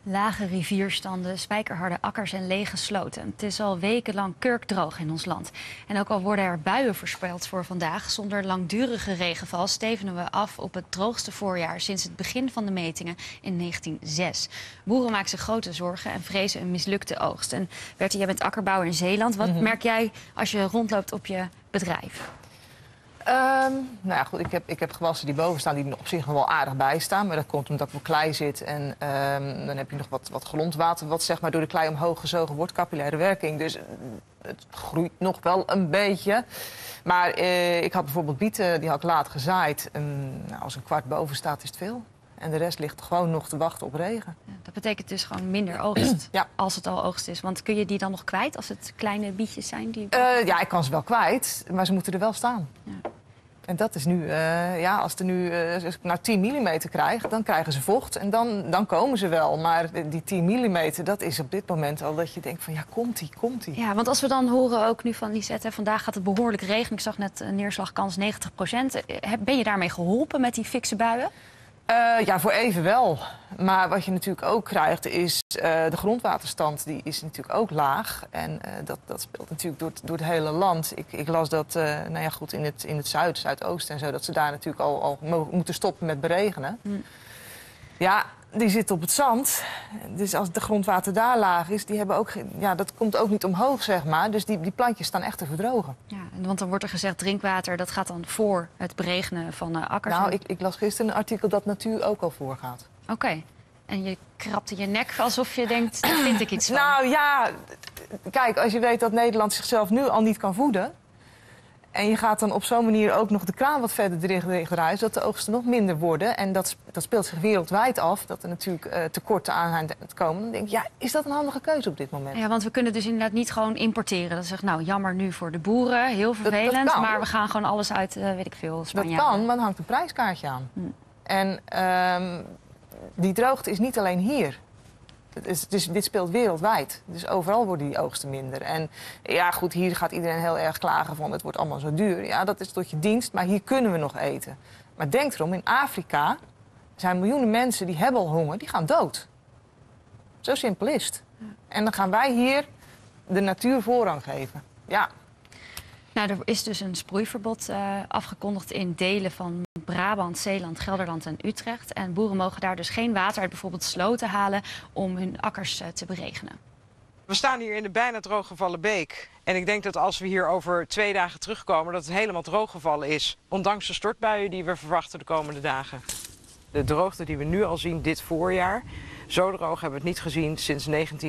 Lage rivierstanden, spijkerharde akkers en lege sloten. Het is al wekenlang kurkdroog in ons land. En ook al worden er buien voorspeld voor vandaag, zonder langdurige regenval stevenen we af op het droogste voorjaar sinds het begin van de metingen in 1906. Boeren maken zich grote zorgen en vrezen een mislukte oogst. En Bertie, jij bent akkerbouwer in Zeeland. Wat merk jij als je rondloopt op je bedrijf? Nou ja, goed, ik heb gewassen die boven staan die er op zich nog wel aardig bij staan. Maar dat komt omdat ik op klei zit. En dan heb je nog wat grondwater wat zeg maar door de klei omhoog gezogen wordt. Capillaire werking. Dus het groeit nog wel een beetje. Maar ik had bijvoorbeeld bieten, die had ik laat gezaaid. Nou, als een kwart boven staat is het veel. En de rest ligt gewoon nog te wachten op regen. Ja, dat betekent dus gewoon minder oogst, Ja. Als het al oogst is. Want kun je die dan nog kwijt als het kleine bietjes zijn? Ja, ik kan ze wel kwijt, maar ze moeten er wel staan. Ja. En dat is nu, als ik nou 10 mm krijg, dan krijgen ze vocht en dan komen ze wel. Maar die 10 mm, dat is op dit moment al dat je denkt van ja, komt-ie. Ja, want als we dan horen ook nu van Lisette, vandaag gaat het behoorlijk regenen. Ik zag net een neerslagkans 90%. Ben je daarmee geholpen met die fikse buien? Ja, voor even wel. Maar wat je natuurlijk ook krijgt is de grondwaterstand, die is natuurlijk ook laag. En dat speelt natuurlijk door het hele land. Ik las dat nou ja, goed, in het zuidoosten en zo, dat ze daar natuurlijk al moeten stoppen met beregenen. Ja, die zitten op het zand. Dus als de grondwater daar laag is, die hebben ook dat komt ook niet omhoog, zeg maar. Dus die plantjes staan echt te verdrogen. Ja, want dan wordt er gezegd drinkwater, dat gaat dan voor het beregenen van akkers. Nou, ik las gisteren een artikel dat natuur ook al voorgaat. Oké. En je krabde je nek alsof je denkt, daar vind ik iets van. Nou ja, kijk, als je weet dat Nederland zichzelf nu al niet kan voeden, en je gaat dan op zo'n manier ook nog de kraan wat verder dichtdraaien, zodat de oogsten nog minder worden. En dat speelt zich wereldwijd af, dat er natuurlijk tekorten aan komen. Dan denk ik, ja, is dat een handige keuze op dit moment? Ja, want we kunnen dus inderdaad niet gewoon importeren. Dat zegt, nou, jammer nu voor de boeren, heel vervelend. Dat kan. Maar we gaan gewoon alles uit, weet ik veel, Spanje. Dat kan, maar dan hangt een prijskaartje aan. En die droogte is niet alleen hier. Dit speelt wereldwijd. Dus overal worden die oogsten minder. En ja, goed, hier gaat iedereen heel erg klagen van het wordt allemaal zo duur. Ja, dat is tot je dienst, maar hier kunnen we nog eten. Maar denk erom, in Afrika zijn miljoenen mensen die hebben al honger, die gaan dood. Zo simpel is het. En dan gaan wij hier de natuur voorrang geven. Ja. Nou, er is dus een sproeiverbod afgekondigd in delen van Brabant, Zeeland, Gelderland en Utrecht. En boeren mogen daar dus geen water uit bijvoorbeeld sloten halen om hun akkers te beregenen. We staan hier in de bijna drooggevallen beek. En ik denk dat als we hier over 2 dagen terugkomen, dat het helemaal drooggevallen is. Ondanks de stortbuien die we verwachten de komende dagen. De droogte die we nu al zien dit voorjaar, zo droog hebben we het niet gezien sinds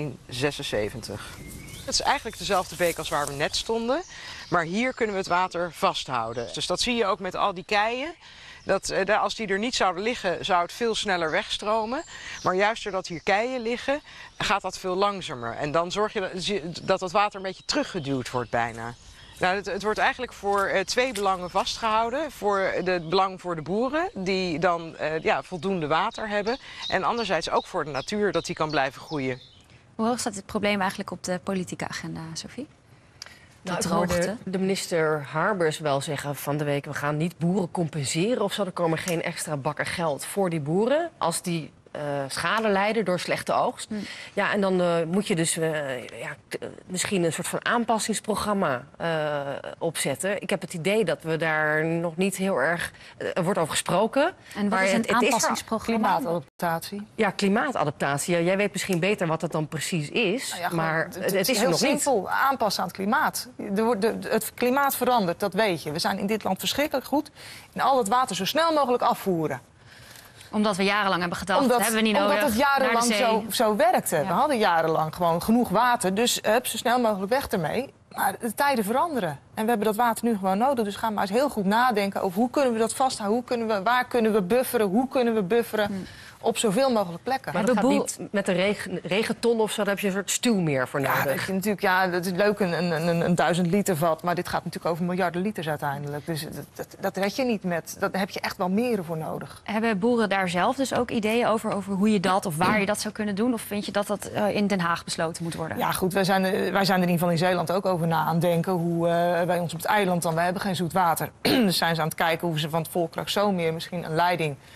1976. Het is eigenlijk dezelfde beek als waar we net stonden. Maar hier kunnen we het water vasthouden. Dus dat zie je ook met al die keien. Als die er niet zouden liggen, zou het veel sneller wegstromen. Maar juist doordat hier keien liggen, gaat dat veel langzamer. En dan zorg je dat het water een beetje teruggeduwd wordt bijna. Nou, het wordt eigenlijk voor 2 belangen vastgehouden. Voor het belang voor de boeren, die dan voldoende water hebben. En anderzijds ook voor de natuur, dat die kan blijven groeien. Hoe hoog staat dit probleem eigenlijk op de politieke agenda, Sophie? Nou, ik hoorde de minister Harbers wel zeggen van de week, we gaan niet boeren compenseren of zo. Er komen geen extra bakken geld voor die boeren als die schade lijden door slechte oogst. Ja, en dan moet je dus misschien een soort van aanpassingsprogramma opzetten. Ik heb het idee dat we daar nog niet heel erg... Er wordt over gesproken. En wat is een aanpassingsprogramma? Klimaatadaptatie. Ja, klimaatadaptatie. Ja, jij weet misschien beter wat dat dan precies is. Nou ja, maar het is heel nog simpel. niet. Aanpassen aan het klimaat. Het klimaat verandert, dat weet je. We zijn in dit land verschrikkelijk goed in al het water zo snel mogelijk afvoeren. Omdat we jarenlang hebben gedacht, dat hebben we niet nodig. Omdat het jarenlang zo werkte. Ja. We hadden jarenlang gewoon genoeg water. Dus zo snel mogelijk weg ermee. Maar de tijden veranderen. En we hebben dat water nu gewoon nodig. Dus ga maar eens heel goed nadenken over hoe kunnen we dat vasthouden. Waar kunnen we bufferen? Hoe kunnen we bufferen? Op zoveel mogelijk plekken. Maar dat gaat niet met een regenton of zo, daar heb je een soort stuwmeer voor nodig. Dat is leuk, een 1000 liter vat. Maar dit gaat natuurlijk over miljarden liters uiteindelijk. Dus dat red je niet met. Daar heb je echt wel meren voor nodig. Hebben boeren daar zelf dus ook ideeën over hoe je dat of waar je dat zou kunnen doen? Of vind je dat dat in Den Haag besloten moet worden? Ja, goed, wij zijn er in ieder geval in Zeeland ook over na aan het denken. Hoe wij ons op het eiland dan, wij hebben geen zoet water. Dus zijn ze aan het kijken hoe ze van het Volkrakszomeer misschien een leiding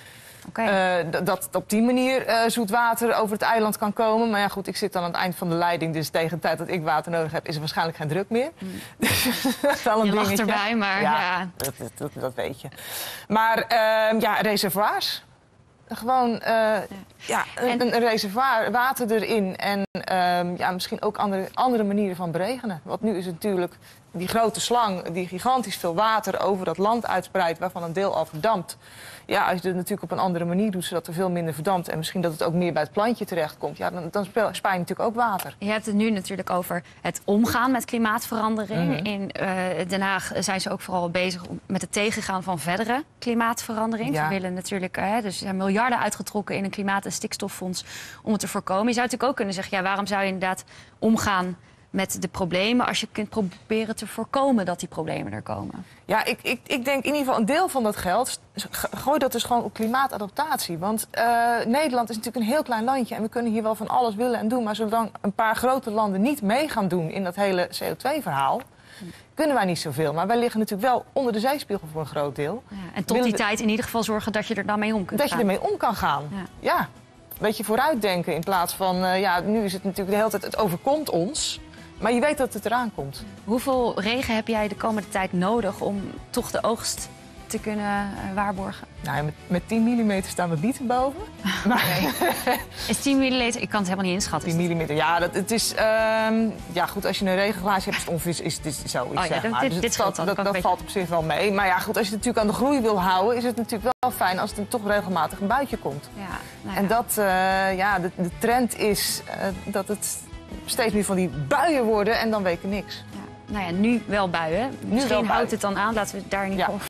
Okay. Dat op die manier zoet water over het eiland kan komen. Maar ja, goed, ik zit dan aan het eind van de leiding. Dus tegen de tijd dat ik water nodig heb, is er waarschijnlijk geen druk meer. Dus dat is wel een je lacht dingetje. erbij, maar ja. Dat weet je. Maar reservoirs. Gewoon een reservoir, water erin en misschien ook andere manieren van beregenen. Want nu is het natuurlijk die grote slang die gigantisch veel water over dat land uitspreidt, waarvan een deel al verdampt. Ja, als je het natuurlijk op een andere manier doet, zodat er veel minder verdampt en misschien dat het ook meer bij het plantje terechtkomt, ja, dan spaar je natuurlijk ook water. Je hebt het nu natuurlijk over het omgaan met klimaatverandering. In Den Haag zijn ze ook vooral bezig met het tegengaan van verdere klimaatverandering. Ja. Ze willen natuurlijk, dus er zijn miljarden uitgetrokken in een klimaat- en stikstoffonds om het te voorkomen. Je zou natuurlijk ook kunnen zeggen, ja, waarom zou je inderdaad omgaan met de problemen als je kunt proberen te voorkomen dat die problemen er komen? Ja, ik denk in ieder geval een deel van dat geld, gooi dat dus gewoon op klimaatadaptatie. Want Nederland is natuurlijk een heel klein landje en we kunnen hier wel van alles willen en doen. Maar zolang een paar grote landen niet mee gaan doen in dat hele CO2-verhaal, kunnen wij niet zoveel. Maar wij liggen natuurlijk wel onder de zeespiegel voor een groot deel. Ja, en tot die tijd in ieder geval zorgen dat je er dan mee om kunt gaan. Dat je ermee om kan gaan. Ja. Een beetje vooruitdenken in plaats van, nu is het natuurlijk de hele tijd, het overkomt ons. Maar je weet dat het eraan komt. Hoeveel regen heb jij de komende tijd nodig om toch de oogst te kunnen waarborgen? Nou, met 10 mm staan we bieten boven. Maar Is 10 mm? Ik kan het helemaal niet inschatten. 10 mm, het is... goed, als je een regenglaasje hebt, is het zoiets, zeg maar. Dus dit dat valt op zich wel mee. Maar ja, goed, als je het natuurlijk aan de groei wil houden, is het natuurlijk wel fijn als er toch regelmatig een buitje komt. Ja, En dat, de trend is dat het steeds meer van die buien worden en dan weken niks. Ja. Nou ja, nu wel buien. Misschien houdt het dan aan. Laten we daar niet